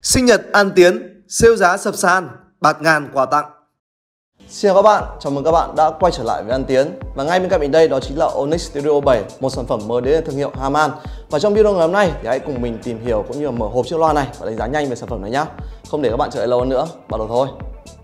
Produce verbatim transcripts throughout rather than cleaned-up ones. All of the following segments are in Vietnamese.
Sinh nhật An Tiến, sale giá sập sàn, bạt ngàn quà tặng. Xin chào các bạn, chào mừng các bạn đã quay trở lại với An Tiến. Và ngay bên cạnh mình đây đó chính là Onyx Studio bảy, một sản phẩm mới đến từ thương hiệu Harman. Và trong video ngày hôm nay thì hãy cùng mình tìm hiểu cũng như là mở hộp chiếc loa này và đánh giá nhanh về sản phẩm này nhé. Không để các bạn chờ đợi lâu hơn nữa, bắt đầu thôi.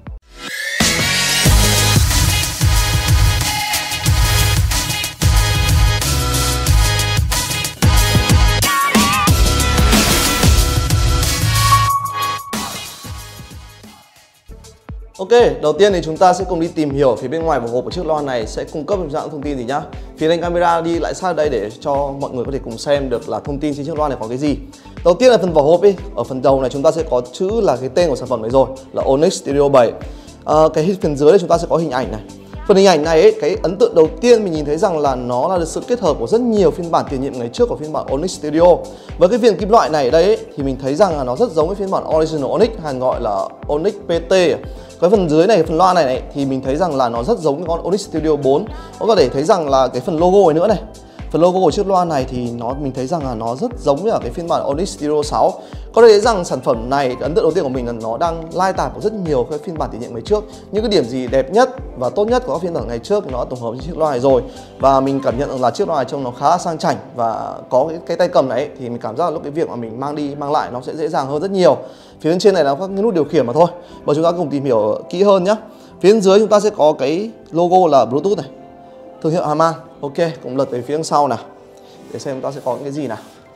Ok, đầu tiên thì chúng ta sẽ cùng đi tìm hiểu phía bên ngoài của hộp của chiếc loa này sẽ cung cấp dạng thông tin gì nhá. Phía bên camera đi lại sát đây để cho mọi người có thể cùng xem được là thông tin trên chiếc loa này có cái gì. Đầu tiên là phần vỏ hộp đi. Ở phần đầu này chúng ta sẽ có chữ là cái tên của sản phẩm này rồi, là Onyx Studio bảy. À, cái phần dưới đây chúng ta sẽ có hình ảnh này. Phần hình ảnh này ấy, cái ấn tượng đầu tiên mình nhìn thấy rằng là nó là sự kết hợp của rất nhiều phiên bản tiền nhiệm ngày trước của phiên bản Onyx Studio. Với cái viền kim loại này đây ấy, thì mình thấy rằng là nó rất giống với phiên bản Original Onyx, hay gọi là Onyx pê tê. Cái phần dưới này, phần loa này, này thì mình thấy rằng là nó rất giống với con Onyx Studio bốn. Có thể thấy rằng là cái phần logo này nữa này, phần logo của chiếc loa này thì nó mình thấy rằng là nó rất giống với cái phiên bản Onyx Studio sáu. Có thể thấy rằng sản phẩm này, cái ấn tượng đầu tiên của mình là nó đang lai tạp của rất nhiều cái phiên bản tiền nhiệm ngày trước. Những cái điểm gì đẹp nhất và tốt nhất của các phiên bản ngày trước thì nó tổng hợp trên chiếc loa này rồi. Và mình cảm nhận rằng là chiếc loa này trông nó khá là sang chảnh, và có cái, cái tay cầm này ấy, thì mình cảm giác là lúc cái việc mà mình mang đi mang lại nó sẽ dễ dàng hơn rất nhiều. Phía bên trên này là các cái nút điều khiển mà thôi. Và chúng ta cùng tìm hiểu kỹ hơn nhé. Phía bên dưới chúng ta sẽ có cái logo là Bluetooth này, thương hiệu Harman. Ok, cùng lật về phía đằng sau nào để xem chúng ta sẽ có những cái gì nào.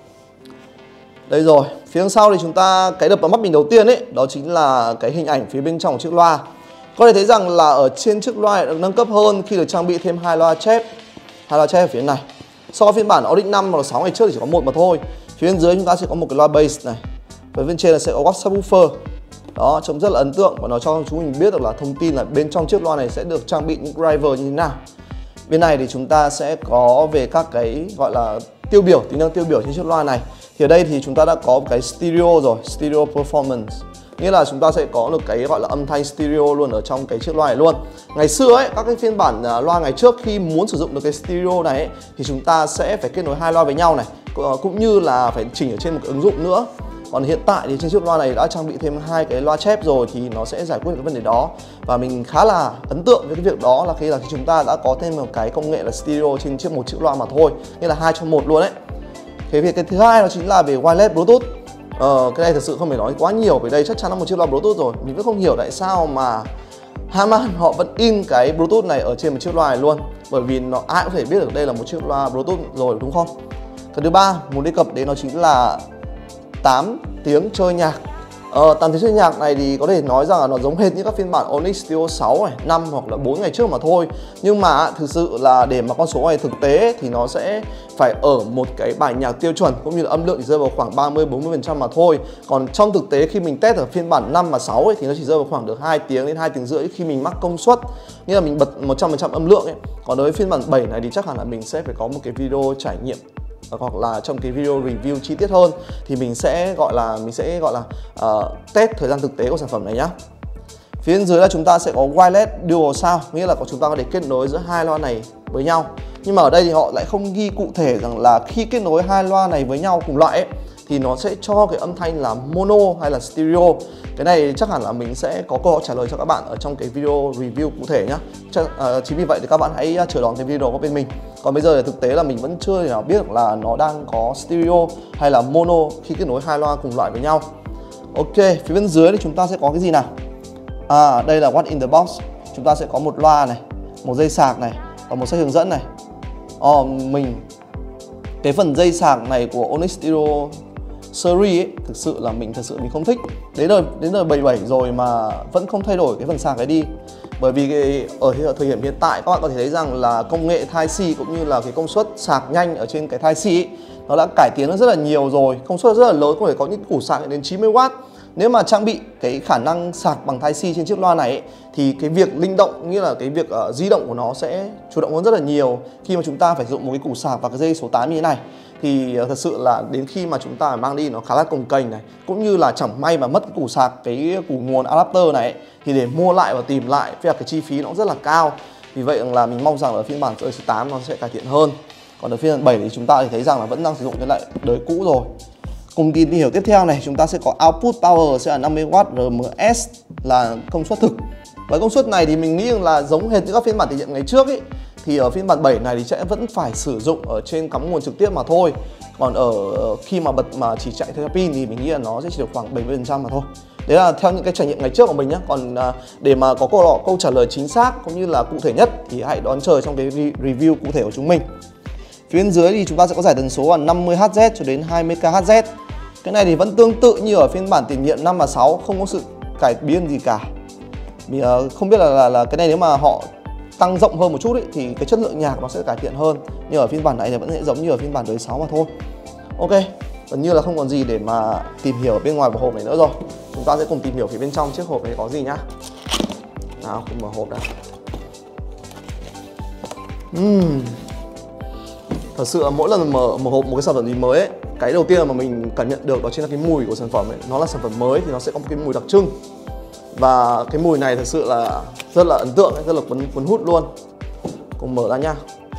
Đây rồi, phía đằng sau thì chúng ta, cái đập vào mắt mình đầu tiên ấy, đó chính là cái hình ảnh phía bên trong của chiếc loa. Có thể thấy rằng là ở trên chiếc loa được nâng cấp hơn khi được trang bị thêm hai loa chép, hai loa chép ở phía này. So với phiên bản Onyx năm hoặc là sáu ngày trước thì chỉ có một mà thôi. Phía bên dưới chúng ta sẽ có một cái loa bass này, và bên trên là sẽ có quạt subwoofer. Đó, trông rất là ấn tượng và nó cho chúng mình biết được là thông tin là bên trong chiếc loa này sẽ được trang bị những driver như thế nào. Bên này thì chúng ta sẽ có về các cái gọi là tiêu biểu, tính năng tiêu biểu trên chiếc loa này. Thì ở đây thì chúng ta đã có một cái stereo rồi, stereo performance. Nghĩa là chúng ta sẽ có được cái gọi là âm thanh stereo luôn ở trong cái chiếc loa này luôn. Ngày xưa ấy, các cái phiên bản loa ngày trước khi muốn sử dụng được cái stereo này ấy, thì chúng ta sẽ phải kết nối hai loa với nhau này, cũng như là phải chỉnh ở trên một cái ứng dụng nữa. Còn hiện tại thì trên chiếc loa này đã trang bị thêm hai cái loa chép rồi thì nó sẽ giải quyết được cái vấn đề đó. Và mình khá là ấn tượng với cái việc đó là khi là khi chúng ta đã có thêm một cái công nghệ là stereo trên chiếc một chiếc loa mà thôi, nghĩa là hai trong một luôn đấy. Cái việc cái thứ hai đó chính là về wireless Bluetooth. Ờ, cái này thật sự không phải nói quá nhiều, vì đây chắc chắn là một chiếc loa Bluetooth rồi. Mình vẫn không hiểu tại sao mà Harman họ vẫn in cái Bluetooth này ở trên một chiếc loa này luôn, bởi vì nó ai cũng thể biết được đây là một chiếc loa Bluetooth rồi, đúng không? Cái thứ ba muốn đề cập đến nó chính là tám tiếng chơi nhạc. Ờ, tám tiếng chơi nhạc này thì có thể nói rằng là nó giống hệt như các phiên bản Onyx Studio sáu này, năm hoặc là bốn ngày trước mà thôi. Nhưng mà thực sự là để mà con số này thực tế thì nó sẽ phải ở một cái bài nhạc tiêu chuẩn, cũng như là âm lượng chỉ rơi vào khoảng ba mươi đến bốn mươi phần trăm mà thôi. Còn trong thực tế khi mình test ở phiên bản năm và sáu ấy, thì nó chỉ rơi vào khoảng được hai tiếng đến hai tiếng rưỡi khi mình mắc công suất, nghĩa là mình bật một trăm phần trăm âm lượng ấy. Còn đối với phiên bản bảy này thì chắc hẳn là mình sẽ phải có một cái video trải nghiệm, hoặc là trong cái video review chi tiết hơn thì mình sẽ gọi là mình sẽ gọi là uh, test thời gian thực tế của sản phẩm này nhá. Phía bên dưới là chúng ta sẽ có wireless dual sound, nghĩa là chúng ta có thể kết nối giữa hai loa này với nhau. Nhưng mà ở đây thì họ lại không ghi cụ thể rằng là khi kết nối hai loa này với nhau cùng loại ấy, thì nó sẽ cho cái âm thanh là mono hay là stereo. Cái này chắc hẳn là mình sẽ có câu hỏi trả lời cho các bạn ở trong cái video review cụ thể nhá. Ch à, chính vì vậy thì các bạn hãy chờ đón cái video của bên mình. Còn bây giờ thì thực tế là mình vẫn chưa thể nào biết được là nó đang có stereo hay là mono khi kết nối hai loa cùng loại với nhau. Ok, phía bên dưới thì chúng ta sẽ có cái gì nào? À, đây là What's in the box. Chúng ta sẽ có một loa này, một dây sạc này và một sách hướng dẫn này. Ờ, mình cái phần dây sạc này của Onyx Studio series ấy, thực sự là mình thật sự mình không thích. Đến đời đến đời bảy bảy rồi mà vẫn không thay đổi cái phần sạc ấy đi. Bởi vì cái, ở thời điểm hiện tại các bạn có thể thấy rằng là công nghệ Type-C cũng như là cái công suất sạc nhanh ở trên cái Type-C ấy, nó đã cải tiến rất là nhiều rồi. Công suất rất là lớn, có thể có những củ sạc đến chín mươi oát. Nếu mà trang bị cái khả năng sạc bằng Type-C trên chiếc loa này ấy, thì cái việc linh động, nghĩa là cái việc uh, di động của nó sẽ chủ động hơn rất là nhiều khi mà chúng ta phải dùng một cái củ sạc và cái dây số tám như thế này. Thì uh, thật sự là đến khi mà chúng ta mang đi nó khá là cồng kềnh này, cũng như là chẳng may mà mất cái củ sạc, cái củ nguồn adapter này ấy, thì để mua lại và tìm lại với cái chi phí nó cũng rất là cao. Vì vậy là mình mong rằng ở phiên bản số tám nó sẽ cải thiện hơn. Còn ở phiên bản bảy thì chúng ta thì thấy rằng là vẫn đang sử dụng cái lại đời cũ rồi. Cùng tìm hiểu tiếp theo này, chúng ta sẽ có output power sẽ là năm mươi oát, R M S là công suất thực. Với công suất này thì mình nghĩ là giống hệt như các phiên bản thử nghiệm ngày trước ấy, thì ở phiên bản bảy này thì sẽ vẫn phải sử dụng ở trên cắm nguồn trực tiếp mà thôi. Còn ở khi mà bật mà chỉ chạy theo pin thì mình nghĩ là nó sẽ chỉ được khoảng bảy mươi phần trăm mà thôi. Đấy là theo những cái trải nghiệm ngày trước của mình nhé. Còn để mà có câu, câu trả lời chính xác cũng như là cụ thể nhất thì hãy đón chờ trong cái review cụ thể của chúng mình. Phía bên dưới thì chúng ta sẽ có giải tần số là năm mươi héc cho đến hai mươi ki héc. Cái này thì vẫn tương tự như ở phiên bản tiền nhiệm năm và sáu, không có sự cải biến gì cả. Mình uh, không biết là, là là cái này nếu mà họ tăng rộng hơn một chút ấy, thì cái chất lượng nhạc nó sẽ cải thiện hơn. Nhưng ở phiên bản này thì vẫn sẽ giống như ở phiên bản đời sáu mà thôi. Ok, gần như là không còn gì để mà tìm hiểu ở bên ngoài bộ hộp này nữa rồi. Chúng ta sẽ cùng tìm hiểu phía bên trong chiếc hộp này có gì nhá. Nào, cùng mở hộp đã. Uhm. Thật sự là mỗi lần mở, mở hộp một cái sản phẩm gì mới ấy, cái đầu tiên mà mình cảm nhận được đó chính là cái mùi của sản phẩm ấy. Nó là sản phẩm mới thì nó sẽ có một cái mùi đặc trưng. Và cái mùi này thật sự là rất là ấn tượng, rất là cuốn, cuốn hút luôn. Cùng mở ra nha.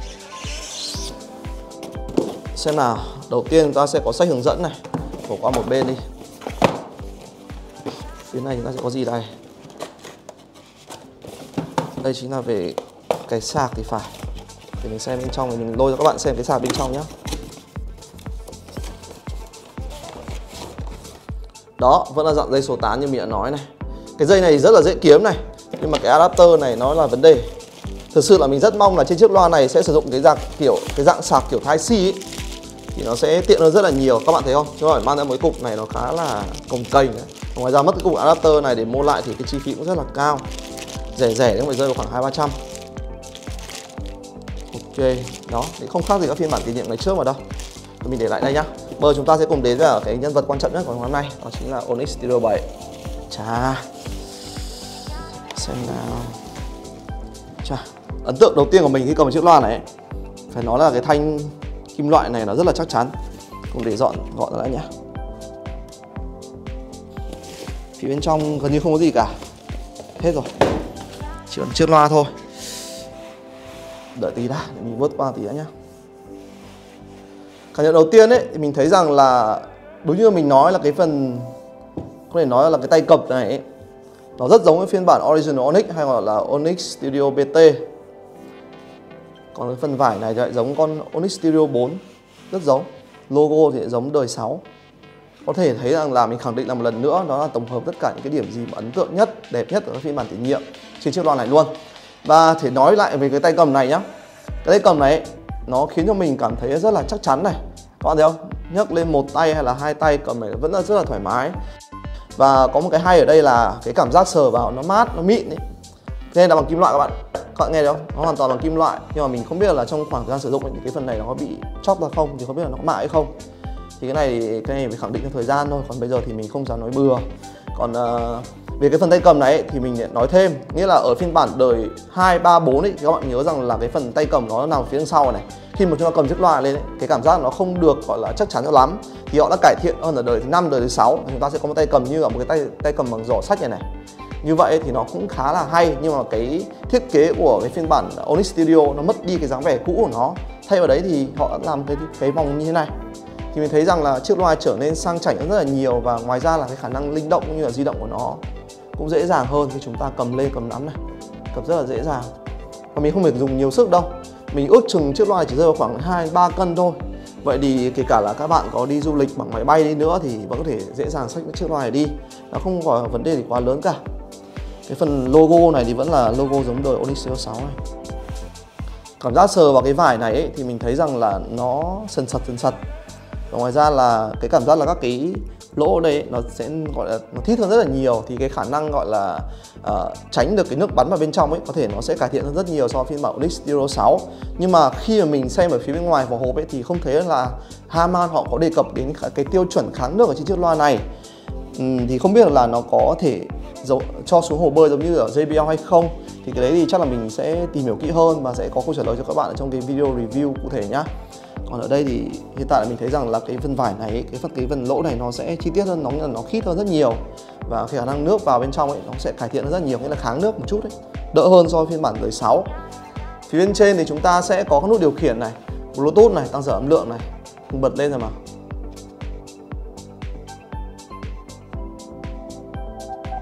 Xem nào, đầu tiên chúng ta sẽ có sách hướng dẫn này. Bỏ qua một bên đi. Phía này chúng ta sẽ có gì đây? Đây chính là về cái sạc thì phải. Để mình xem bên trong thì mình lôi cho các bạn xem cái sạc bên trong nhé. Đó, vẫn là dạng dây số tán như mình đã nói này. Cái dây này rất là dễ kiếm này, nhưng mà cái adapter này nó là vấn đề. Thực sự là mình rất mong là trên chiếc loa này sẽ sử dụng cái dạng kiểu cái dạng sạc kiểu Type C ấy, thì nó sẽ tiện hơn rất là nhiều. Các bạn thấy không? Chứ không phải mang ra một cái cục này nó khá là cồng kềnh. Ngoài ra mất cái cục adapter này để mua lại thì cái chi phí cũng rất là cao. Rẻ rẻ nó phải rơi vào khoảng hai ba trăm. Ok, đó, thì không khác gì các phiên bản tiền nhiệm ngày trước mà đâu. Thì mình để lại đây nhá. Bây giờ chúng ta sẽ cùng đến với cái nhân vật quan trọng nhất của ngày hôm nay, đó chính là Onyx Studio bảy. Chà, xem nào. Chà, ấn tượng đầu tiên của mình khi cầm chiếc loa này ấy, phải nói là cái thanh kim loại này nó rất là chắc chắn. Cùng để dọn gọn ra đã nhá. Phía bên trong gần như không có gì cả, hết rồi, chỉ còn chiếc loa thôi. Đợi tí đã, để mình vớt qua tí đã nhá. Cảm nhận đầu tiên ấy thì mình thấy rằng là đúng như mình nói là cái phần có thể nói là cái tay cầm này ấy, nó rất giống với phiên bản Original Onyx hay gọi là Onyx Studio bê tê. Còn cái phần vải này thì lại giống con Onyx Studio bốn, rất giống. Logo thì lại giống đời sáu. Có thể thấy rằng là mình khẳng định là một lần nữa đó là tổng hợp tất cả những cái điểm gì mà ấn tượng nhất, đẹp nhất ở các phiên bản thử nghiệm trên chiếc loa này luôn. Và thể nói lại về cái tay cầm này nhá. Cái tay cầm này ấy, nó khiến cho mình cảm thấy rất là chắc chắn này. Các bạn thấy không? Nhấc lên một tay hay là hai tay cầm này vẫn là rất là thoải mái. Và có một cái hay ở đây là cái cảm giác sờ vào nó mát, nó mịn ấy. Thế nên là bằng kim loại các bạn. Các bạn nghe thấy không? Nó hoàn toàn bằng kim loại. Nhưng mà mình không biết là trong khoảng thời gian sử dụng ấy, cái phần này nó có bị chóc ra không, thì không biết là nó có mại hay không. Thì cái này thì cái này phải khẳng định theo thời gian thôi. Còn bây giờ thì mình không dám nói bừa. Còn uh, về cái phần tay cầm này ấy, thì mình nói thêm, nghĩa là ở phiên bản đời hai, ba, bốn ấy, thì các bạn nhớ rằng là cái phần tay cầm nó nằm phía đằng sau này. Khi mà chúng ta cầm chiếc loa lên ấy, cái cảm giác nó không được gọi là chắc chắn cho lắm. Thì họ đã cải thiện hơn ở đời thứ năm, đời thứ sáu. Chúng ta sẽ có một tay cầm như là một cái tay tay cầm bằng giỏ sách này này. Như vậy thì nó cũng khá là hay, nhưng mà cái thiết kế của cái phiên bản Onyx Studio nó mất đi cái dáng vẻ cũ của nó. Thay vào đấy thì họ đã làm cái cái vòng như thế này. Thì mình thấy rằng là chiếc loa trở nên sang chảnh hơn rất là nhiều, và ngoài ra là cái khả năng linh động cũng như là di động của nó cũng dễ dàng hơn khi chúng ta cầm lên cầm nắm này, cầm rất là dễ dàng. Và mình không phải dùng nhiều sức đâu. Mình ước chừng chiếc loa chỉ rơi vào khoảng hai ba cân thôi. Vậy thì kể cả là các bạn có đi du lịch bằng máy bay đi nữa thì vẫn có thể dễ dàng xách chiếc loa này đi. Nó không có vấn đề gì quá lớn cả. Cái phần logo này thì vẫn là logo giống đời Onyx Studio sáu này. Cảm giác sờ vào cái vải này ấy, thì mình thấy rằng là nó sần sật sần sật. Và ngoài ra là cái cảm giác là các cái lỗ ở đây ấy, nó sẽ gọi là nó thít hơn rất là nhiều, thì cái khả năng gọi là uh, tránh được cái nước bắn vào bên trong ấy có thể nó sẽ cải thiện hơn rất nhiều so với phiên bản Onyx Studio sáu. Nhưng mà khi mà mình xem ở phía bên ngoài vỏ hộp ấy thì không thấy là Harman họ có đề cập đến cái tiêu chuẩn kháng nước ở trên chiếc loa này. Uhm, thì không biết là nó có thể cho xuống hồ bơi giống như ở J B L hay không. Thì cái đấy thì chắc là mình sẽ tìm hiểu kỹ hơn và sẽ có câu trả lời cho các bạn ở trong cái video review cụ thể nhá. Còn ở đây thì hiện tại là mình thấy rằng là cái phần vải này, cái phần cái phần lỗ này nó sẽ chi tiết hơn, nó nó khít hơn rất nhiều, và khả năng nước vào bên trong ấy nó sẽ cải thiện hơn rất nhiều, nghĩa là kháng nước một chút ấy, đỡ hơn so với phiên bản đời sáu. Phía bên trên thì chúng ta sẽ có các nút điều khiển này, Bluetooth này, tăng giảm âm lượng này, cùng bật lên rồi mà.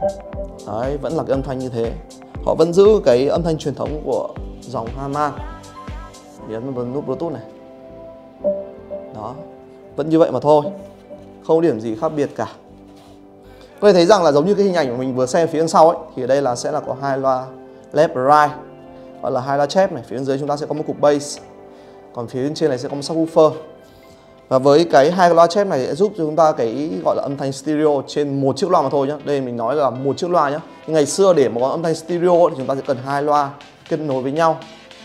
Đấy, vẫn là cái âm thanh như thế. Họ vẫn giữ cái âm thanh truyền thống của dòng Harman. Nhấn vào nút Bluetooth này. Đó, vẫn như vậy mà thôi, không có điểm gì khác biệt cả. Có thể thấy rằng là giống như cái hình ảnh của mình vừa xem phía đằng sau ấy, thì ở đây là sẽ là có hai loa left và right, hoặc là hai loa chép này. Phía bên dưới chúng ta sẽ có một cục bass, còn phía bên trên này sẽ có một subwoofer. Và với cái hai cái loa chép này sẽ giúp cho chúng ta cái gọi là âm thanh stereo trên một chiếc loa mà thôi nhá. Đây mình nói là một chiếc loa nhá. Nhưng ngày xưa để mà có âm thanh stereo thì chúng ta sẽ cần hai loa kết nối với nhau.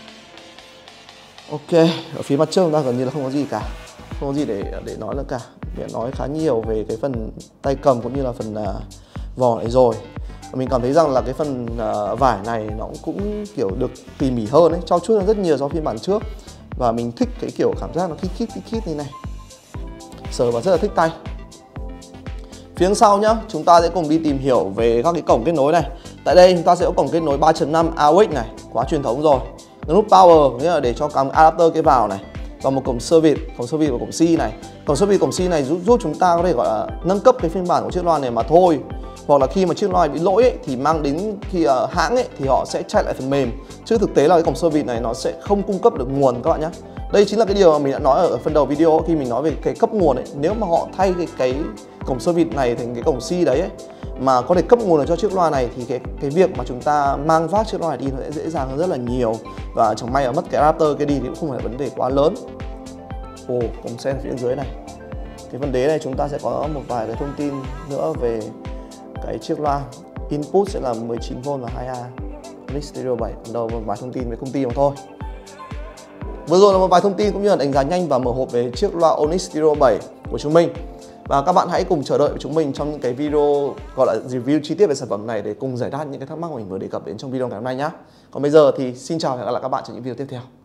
Ok, ở phía mặt trước chúng ta gần như là không có gì cả, không có gì để để nói nữa cả. Mình nói khá nhiều về cái phần tay cầm cũng như là phần uh, vỏ này rồi. Và mình cảm thấy rằng là cái phần uh, vải này nó cũng kiểu được tỉ mỉ hơn ấy, trau chuốt hơn rất nhiều so với phiên bản trước. Và mình thích cái kiểu cảm giác nó kít kít kít kít như này, sờ vào rất là thích tay. Phía sau nhá, chúng ta sẽ cùng đi tìm hiểu về các cái cổng kết nối này. Tại đây chúng ta sẽ có cổng kết nối ba chấm năm a u ích này, quá truyền thống rồi. Nút power nghĩa là để cho cắm adapter cái vào này, và một cổng service, cổng service và cổng C này. Cổng service, cổng C này giúp, giúp chúng ta có thể gọi là nâng cấp cái phiên bản của chiếc loa này mà thôi. Hoặc là khi mà chiếc loa bị lỗi ấy, thì mang đến khi uh, hãng ấy, thì họ sẽ chạy lại phần mềm. Chứ thực tế là cái cổng service này nó sẽ không cung cấp được nguồn các bạn nhé. Đây chính là cái điều mà mình đã nói ở phần đầu video khi mình nói về cái cấp nguồn ấy. Nếu mà họ thay cái, cái cổng service này thành cái cổng C đấy ấy, mà có thể cấp nguồn được cho chiếc loa này, thì cái cái việc mà chúng ta mang vác chiếc loa này đi nó sẽ dễ dàng hơn rất là nhiều. Và chẳng may là mất cái adapter cái đi thì cũng không phải là vấn đề quá lớn. Ồ, cổng sen phía bên dưới này. Cái phần đế này chúng ta sẽ có một vài cái thông tin nữa về cái chiếc loa. Input sẽ là mười chín vôn và hai A, Onyx Stereo bảy. Còn đầu một vài thông tin về công ty mà thôi. Vừa rồi là một vài thông tin cũng như là đánh giá nhanh và mở hộp về chiếc loa Onyx Stereo bảy của chúng mình. Và các bạn hãy cùng chờ đợi với chúng mình trong những cái video gọi là review chi tiết về sản phẩm này để cùng giải đáp những cái thắc mắc mà mình vừa đề cập đến trong video ngày hôm nay nhé. Còn bây giờ thì xin chào và hẹn gặp lại các bạn trong những video tiếp theo.